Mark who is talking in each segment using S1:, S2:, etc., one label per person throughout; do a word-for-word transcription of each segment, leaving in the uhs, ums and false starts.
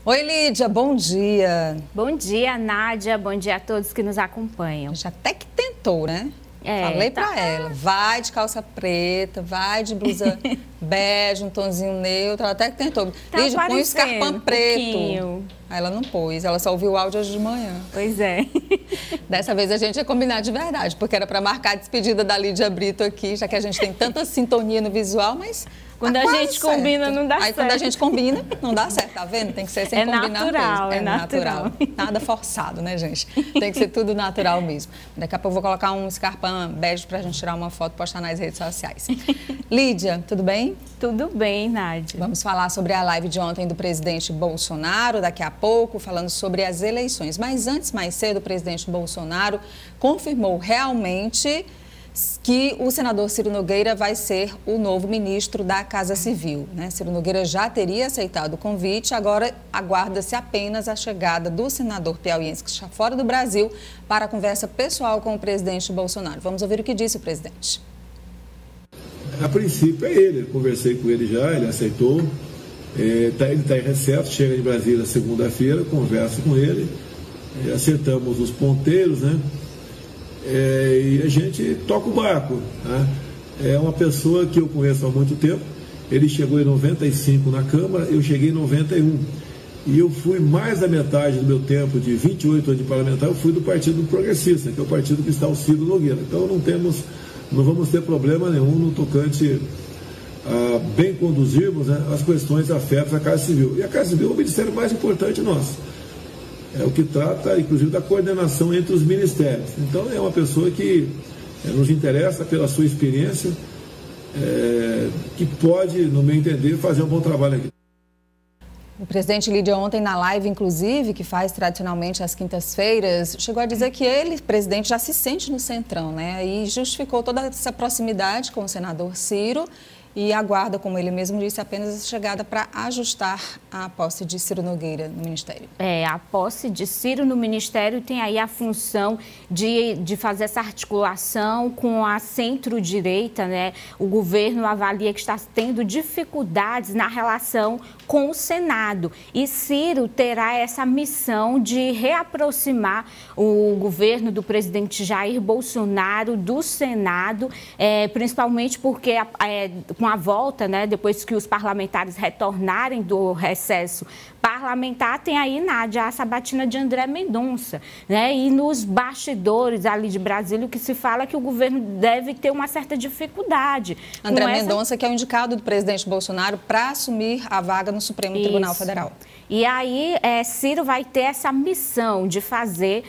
S1: Oi, Lídia, bom dia.
S2: Bom dia, Nádia, bom dia a todos que nos acompanham.
S1: Já até que tentou, né?
S2: É,
S1: Falei
S2: tá...
S1: pra ela, vai de calça preta, vai de blusa bege, um tonzinho neutro, ela até que tentou.
S2: Tá
S1: Lídia, põe o escarpão
S2: um
S1: preto.
S2: Pouquinho.
S1: Aí ela não pôs, ela só ouviu o áudio hoje de manhã.
S2: Pois é.
S1: Dessa vez a gente ia combinar de verdade, porque era para marcar a despedida da Lídia Brito aqui, já que a gente tem tanta sintonia no visual, mas
S2: quando
S1: tá
S2: a gente
S1: certo.
S2: combina não dá
S1: Aí,
S2: certo.
S1: Aí quando a gente combina, não dá certo, tá vendo? Tem que ser sem
S2: é
S1: combinar
S2: natural,
S1: mesmo.
S2: É, é natural,
S1: natural. Nada forçado, né, gente? Tem que ser tudo natural mesmo. Daqui a pouco eu vou colocar um escarpão bege pra gente tirar uma foto e postar nas redes sociais. Lídia, tudo bem?
S2: Tudo bem, Nádia.
S1: Vamos falar sobre a live de ontem do presidente Bolsonaro, daqui a pouco, falando sobre as eleições. Mas antes, mais cedo, o presidente Bolsonaro confirmou realmente que o senador Ciro Nogueira vai ser o novo ministro da Casa Civil, né? Ciro Nogueira já teria aceitado o convite, agora aguarda-se apenas a chegada do senador piauiense, que está fora do Brasil, para a conversa pessoal com o presidente Bolsonaro. Vamos ouvir o que disse o presidente.
S3: A princípio é ele, eu conversei com ele já, ele aceitou, é, tá, ele está em recesso, chega de Brasília segunda-feira, converso com ele, é, acertamos os ponteiros, né? É, e a gente toca o barco, né? É uma pessoa que eu conheço há muito tempo, ele chegou em noventa e cinco na Câmara, eu cheguei em noventa e um. E eu fui mais da metade do meu tempo, de vinte e oito anos de parlamentar, eu fui do Partido Progressista, que é o partido que está o Ciro Nogueira. Então não temos, não vamos ter problema nenhum no tocante a bem conduzirmos, né, as questões afetas à Casa Civil. E a Casa Civil é o ministério mais importante nosso. É o que trata, inclusive, da coordenação entre os ministérios. Então, é uma pessoa que é, nos interessa pela sua experiência, é, que pode, no meu entender, fazer um bom trabalho aqui.
S1: O presidente Lídia ontem na live, inclusive, que faz tradicionalmente às quintas-feiras, chegou a dizer que ele, presidente, já se sente no centrão, né? E justificou toda essa proximidade com o senador Ciro e aguarda, como ele mesmo disse, apenas a chegada para ajustar a posse de Ciro Nogueira no Ministério.
S2: É, a posse de Ciro no Ministério tem aí a função de, de fazer essa articulação com a centro-direita, né? O governo avalia que está tendo dificuldades na relação com o Senado. E Ciro terá essa missão de reaproximar o governo do presidente Jair Bolsonaro do Senado, é, principalmente porque é, com a volta, né, depois que os parlamentares retornarem do recesso parlamentar, tem aí, Nádia, a sabatina de André Mendonça, né? E nos bastidores ali de Brasília, o que se fala é que o governo deve ter uma certa dificuldade.
S1: André essa... Mendonça, que é o indicado do presidente Bolsonaro para assumir a vaga no Supremo Isso. Tribunal Federal.
S2: E aí, é, Ciro vai ter essa missão de fazer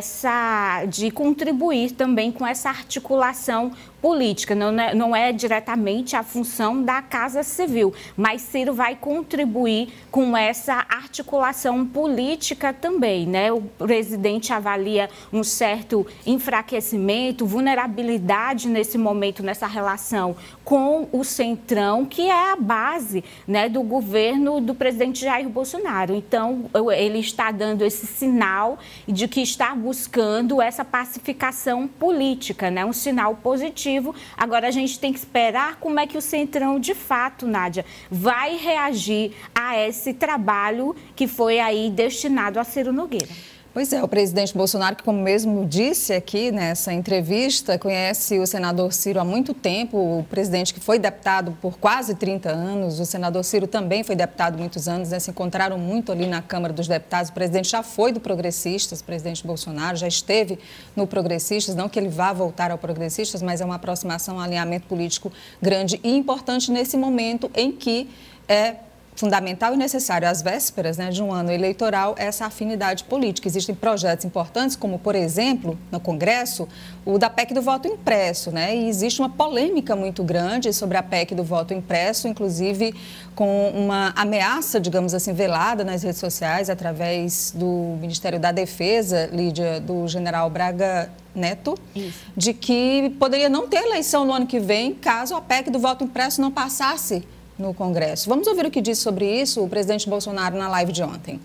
S2: essa, de contribuir também com essa articulação política. Não é, não é diretamente a função da Casa Civil, mas Ciro vai contribuir com essa articulação política também, né? O presidente avalia um certo enfraquecimento, vulnerabilidade nesse momento, nessa relação com o Centrão, que é a base, né, do governo do presidente Jair Bolsonaro. Então, ele está dando esse sinal de que está buscando essa pacificação política, né? Um sinal positivo. Agora, a gente tem que esperar como é que o Centrão, de fato, Nádia, vai reagir a esse trabalho que foi aí destinado a Ciro Nogueira.
S1: Pois é, o presidente Bolsonaro, que como mesmo disse aqui nessa entrevista, conhece o senador Ciro há muito tempo, o presidente que foi deputado por quase trinta anos, o senador Ciro também foi deputado há muitos anos, né? Se encontraram muito ali na Câmara dos Deputados, o presidente já foi do Progressistas, o presidente Bolsonaro já esteve no Progressistas, não que ele vá voltar ao Progressistas, mas é uma aproximação, um alinhamento político grande e importante nesse momento em que é fundamental e necessário, às vésperas, né, de um ano eleitoral, essa afinidade política. Existem projetos importantes, como, por exemplo, no Congresso, o da P E C do voto impresso, né? E existe uma polêmica muito grande sobre a P E C do voto impresso, inclusive com uma ameaça, digamos assim, velada nas redes sociais, através do Ministério da Defesa, Lídia, do general Braga Neto, Isso. de que poderia não ter eleição no ano que vem, caso a P E C do voto impresso não passasse no Congresso. Vamos ouvir o que disse sobre isso o presidente Bolsonaro na live de ontem.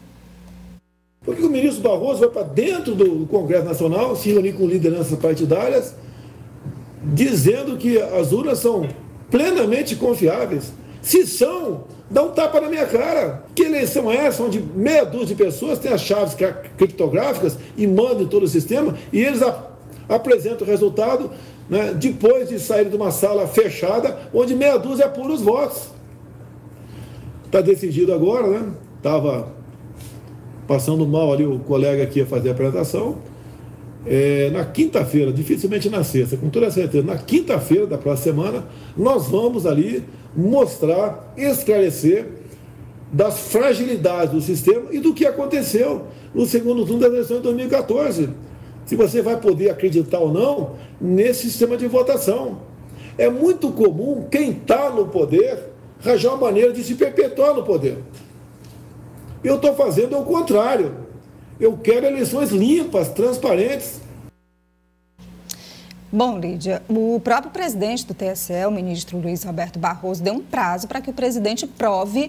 S3: Porque o ministro Barroso vai para dentro do Congresso Nacional, se reunir com lideranças partidárias, dizendo que as urnas são plenamente confiáveis. Se são, dá um tapa na minha cara. Que eleição é essa, onde meia dúzia de pessoas têm as chaves criptográficas e mandam todo o sistema, e eles ap apresentam o resultado, né, depois de sair de uma sala fechada, onde meia dúzia apura os votos. Está decidido agora, né? Estava passando mal ali o colega que ia fazer a apresentação. É, na quinta-feira, dificilmente na sexta, com toda certeza, na quinta-feira da próxima semana, nós vamos ali mostrar, esclarecer das fragilidades do sistema e do que aconteceu no segundo turno das eleições de dois mil e quatorze. Se você vai poder acreditar ou não nesse sistema de votação. É muito comum quem está no poder arranjar uma maneira de se perpetuar no poder. Eu estou fazendo o contrário. Eu quero eleições limpas, transparentes.
S1: Bom, Lídia, o próprio presidente do T S E, o ministro Luiz Roberto Barroso, deu um prazo para que o presidente prove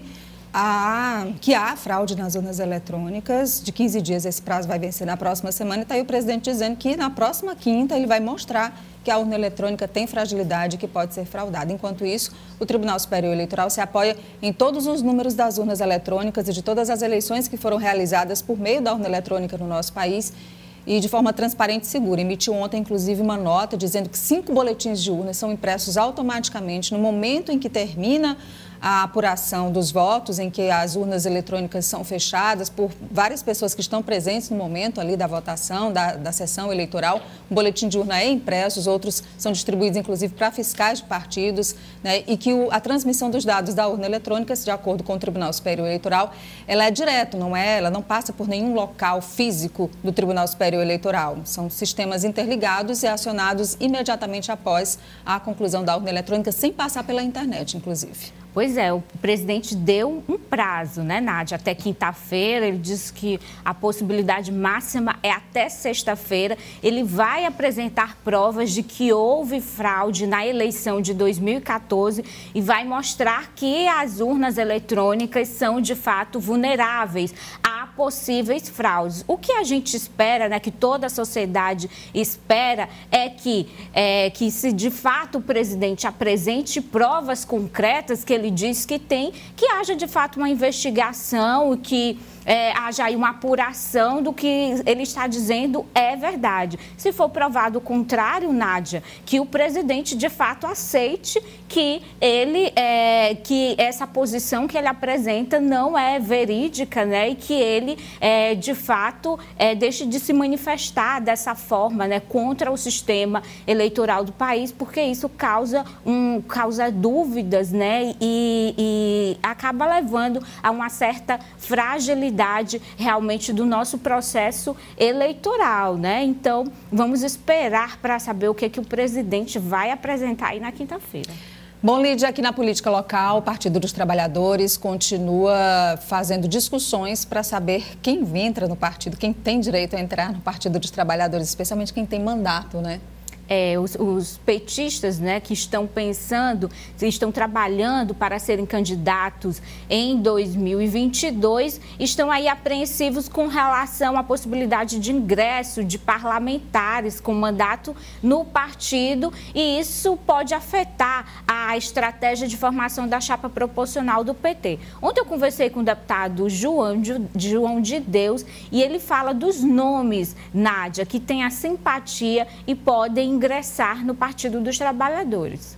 S1: a, que há fraude nas urnas eletrônicas. De quinze dias, esse prazo vai vencer na próxima semana. E está aí o presidente dizendo que na próxima quinta ele vai mostrar que a urna eletrônica tem fragilidade e que pode ser fraudada. Enquanto isso, o Tribunal Superior Eleitoral se apoia em todos os números das urnas eletrônicas e de todas as eleições que foram realizadas por meio da urna eletrônica no nosso país e de forma transparente e segura. Emitiu ontem, inclusive, uma nota dizendo que cinco boletins de urnas são impressos automaticamente no momento em que termina a apuração dos votos, em que as urnas eletrônicas são fechadas por várias pessoas que estão presentes no momento ali da votação, da, da sessão eleitoral. Um boletim de urna é impresso, os outros são distribuídos, inclusive, para fiscais de partidos, né? E que o, a transmissão dos dados da urna eletrônica, de acordo com o Tribunal Superior Eleitoral, ela é direto, não é? Ela não passa por nenhum local físico do Tribunal Superior Eleitoral. São sistemas interligados e acionados imediatamente após a conclusão da urna eletrônica, sem passar pela internet, inclusive.
S2: Pois é, o presidente deu um prazo, né, Nádia? Até quinta-feira, ele disse que a possibilidade máxima é até sexta-feira. Ele vai apresentar provas de que houve fraude na eleição de dois mil e quatorze e vai mostrar que as urnas eletrônicas são, de fato, vulneráveis a possíveis fraudes. O que a gente espera, né, que toda a sociedade espera, é que, é, que se de fato o presidente apresente provas concretas que ele Ele diz que tem, que haja de fato uma investigação, que é, haja aí uma apuração do que ele está dizendo é verdade. Se for provado o contrário, Nádia, que o presidente de fato aceite que ele, é, que essa posição que ele apresenta não é verídica, né? E que ele, é, de fato, é, deixe de se manifestar dessa forma, né, contra o sistema eleitoral do país, porque isso causa, um, causa dúvidas, né? E E, e acaba levando a uma certa fragilidade realmente do nosso processo eleitoral, né? Então, vamos esperar para saber o que, que o presidente vai apresentar aí na quinta-feira.
S1: Bom, Lídia, aqui na política local, o Partido dos Trabalhadores continua fazendo discussões para saber quem entra no partido, quem tem direito a entrar no Partido dos Trabalhadores, especialmente quem tem mandato, né?
S2: É, os, os petistas, né, que estão pensando, estão trabalhando para serem candidatos em dois mil e vinte e dois, estão aí apreensivos com relação à possibilidade de ingresso de parlamentares com mandato no partido, e isso pode afetar a estratégia de formação da chapa proporcional do P T. Ontem eu conversei com o deputado João de, João de Deus e ele fala dos nomes, Nádia, que têm a simpatia e podem ingressar no Partido dos Trabalhadores.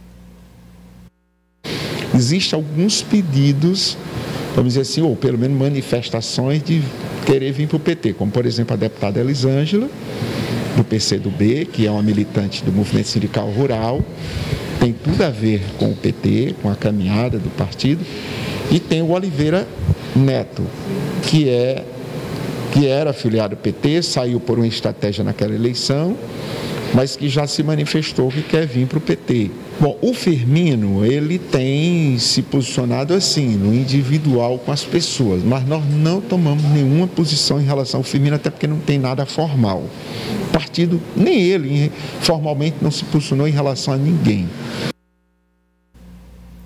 S4: Existem alguns pedidos, vamos dizer assim, ou pelo menos manifestações de querer vir para o P T, como por exemplo a deputada Elisângela, do P C do B, que é uma militante do movimento sindical rural, tem tudo a ver com o P T, com a caminhada do partido, e tem o Oliveira Neto, que é que era afiliado ao P T, saiu por uma estratégia naquela eleição, mas que já se manifestou que quer vir para o P T. Bom, o Firmino, ele tem se posicionado assim, no individual com as pessoas, mas nós não tomamos nenhuma posição em relação ao Firmino, até porque não tem nada formal. O partido, nem ele, formalmente não se posicionou em relação a ninguém.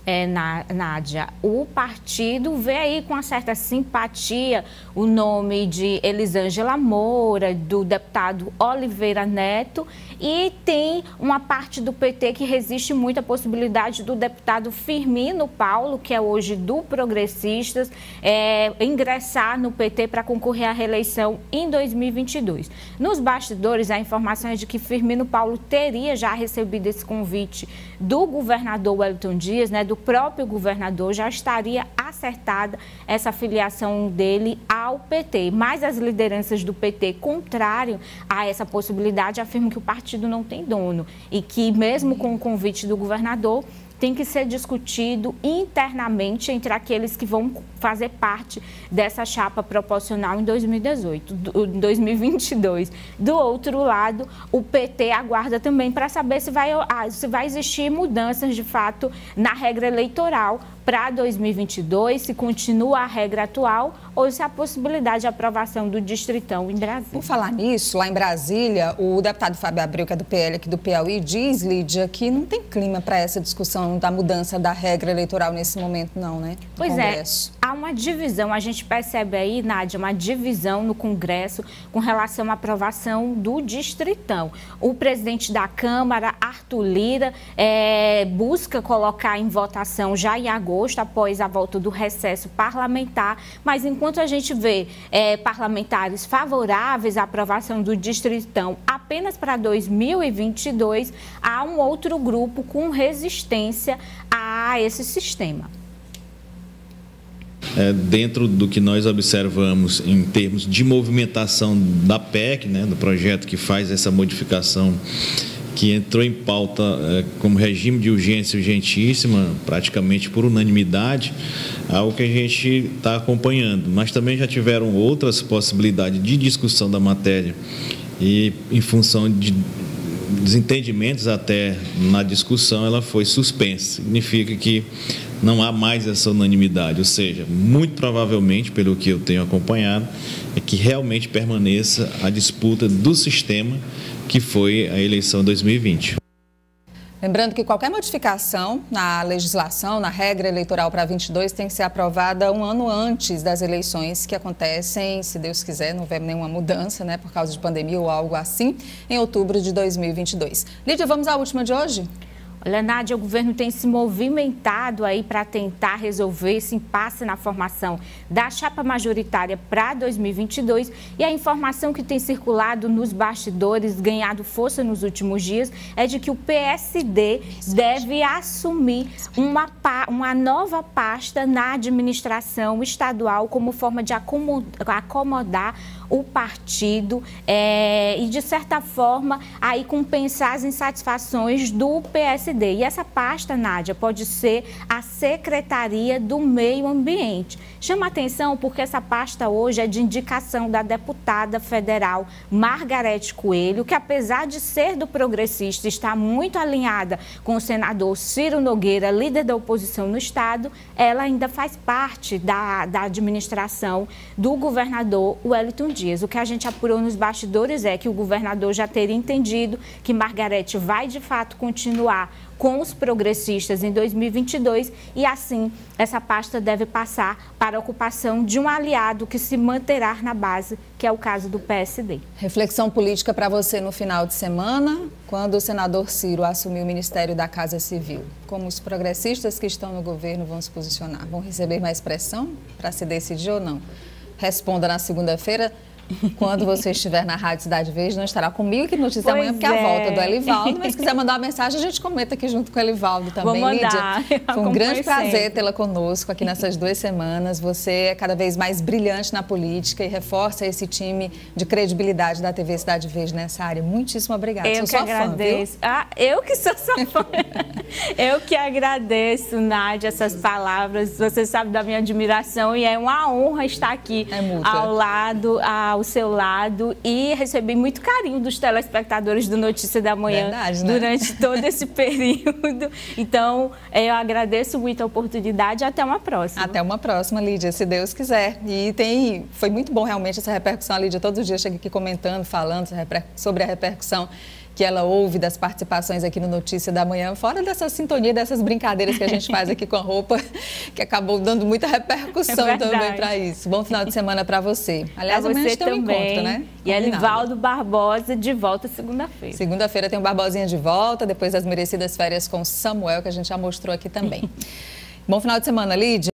S2: é, Nádia, o partido vê aí com uma certa simpatia o nome de Elisângela Moura, do deputado Oliveira Neto, e tem uma parte do P T que resiste muito à possibilidade do deputado Firmino Paulo, que é hoje do Progressistas, é, ingressar no P T para concorrer à reeleição em dois mil e vinte e dois. Nos bastidores, a informação é de que Firmino Paulo teria já recebido esse convite do governador Wellington Dias, né, do próprio governador, já estaria acertada essa filiação dele ao P T. Mas as lideranças do P T, contrário a essa possibilidade, afirmam que o partido não tem dono e que, mesmo com o convite do governador, tem que ser discutido internamente entre aqueles que vão fazer parte dessa chapa proporcional em dois mil e dezoito, em dois mil e vinte e dois. Do outro lado, o P T aguarda também para saber se vai, se vai existir mudanças, de fato, na regra eleitoral para dois mil e vinte e dois, se continua a regra atual ou se há possibilidade de aprovação do Distritão em Brasília.
S1: Por falar nisso, lá em Brasília, o deputado Fábio Abreu, que é do P L aqui do Piauí, diz, Lídia, que não tem clima para essa discussão da mudança da regra eleitoral nesse momento, não, né? No
S2: pois
S1: Congresso.
S2: É, há uma divisão, a gente percebe aí, Nádia, uma divisão no Congresso com relação à aprovação do Distritão. O presidente da Câmara, Arthur Lira, é, busca colocar em votação já em agosto, após a volta do recesso parlamentar, mas enquanto a gente vê é, parlamentares favoráveis à aprovação do Distritão apenas para dois mil e vinte e dois, há um outro grupo com resistência a esse sistema.
S5: É, dentro do que nós observamos em termos de movimentação da P E C, né, do projeto que faz essa modificação, que entrou em pauta é, como regime de urgência urgentíssima, praticamente por unanimidade, algo que a gente está acompanhando. Mas também já tiveram outras possibilidades de discussão da matéria e, em função de desentendimentos até na discussão, ela foi suspensa. Significa que não há mais essa unanimidade, ou seja, muito provavelmente, pelo que eu tenho acompanhado, é que realmente permaneça a disputa do sistema que foi a eleição dois mil e vinte.
S1: Lembrando que qualquer modificação na legislação, na regra eleitoral para vinte e dois, tem que ser aprovada um ano antes das eleições que acontecem, se Deus quiser, não houver nenhuma mudança, né, por causa de pandemia ou algo assim, em outubro de dois mil e vinte e dois. Lídia, vamos à última de hoje?
S2: Olha, Nádia, o governo tem se movimentado aí para tentar resolver esse impasse na formação da chapa majoritária para dois mil e vinte e dois, e a informação que tem circulado nos bastidores, ganhado força nos últimos dias, é de que o P S D deve assumir uma, uma nova pasta na administração estadual como forma de acomodar o partido é, e, de certa forma, aí compensar as insatisfações do P S D. E essa pasta, Nádia, pode ser a Secretaria do Meio Ambiente. Chama atenção porque essa pasta hoje é de indicação da deputada federal Margarete Coelho, que, apesar de ser do Progressista, está muito alinhada com o senador Ciro Nogueira, líder da oposição no estado. Ela ainda faz parte da, da administração do governador Wellington Dias. O que a gente apurou nos bastidores é que o governador já teria entendido que Margarete vai, de fato, continuar com os progressistas em dois mil e vinte e dois e, assim, essa pasta deve passar para a ocupação de um aliado que se manterá na base, que é o caso do P S D.
S1: Reflexão política para você no final de semana, quando o senador Ciro assumiu o Ministério da Casa Civil. Como os progressistas que estão no governo vão se posicionar? Vão receber mais pressão para se decidir ou não? Responda na segunda-feira. Quando você estiver na Rádio Cidade Verde, não estará comigo aqui no Notícia Amanhã, porque é a volta do Elivaldo. Mas se quiser mandar uma mensagem, a gente comenta aqui junto com o Elivaldo também.
S2: Vou mandar.
S1: Lídia, foi um grande prazer tê-la conosco aqui nessas duas semanas. Você é cada vez mais brilhante na política e reforça esse time de credibilidade da T V Cidade Verde nessa área. Muitíssimo obrigada.
S2: Eu
S1: sou
S2: que
S1: sua
S2: agradeço.
S1: Fã,
S2: ah, eu que sou sua fã. Eu que agradeço, Nádia, essas palavras. Você sabe da minha admiração e é uma honra estar aqui
S1: é
S2: ao lado, ao seu lado, e recebi muito carinho dos telespectadores do Notícia da Manhã.
S1: Verdade, né?
S2: Durante todo esse período. Então, eu agradeço muito a oportunidade e até uma próxima.
S1: Até uma próxima, Lídia, se Deus quiser. E tem, foi muito bom realmente essa repercussão. A Lídia todo dia chega aqui comentando, falando sobre a repercussão que ela ouve das participações aqui no Notícia da Manhã, fora dessa sintonia, dessas brincadeiras que a gente faz aqui com a roupa, que acabou dando muita repercussão é também para isso. Bom final de semana para você. Aliás,
S2: pra
S1: amanhã
S2: você
S1: a gente tem um
S2: também.
S1: encontro, né?
S2: E Elivaldo Barbosa de volta segunda-feira.
S1: Segunda-feira tem o Barbosinha de volta, depois das merecidas férias com Samuel, que a gente já mostrou aqui também. Bom final de semana, Lídia.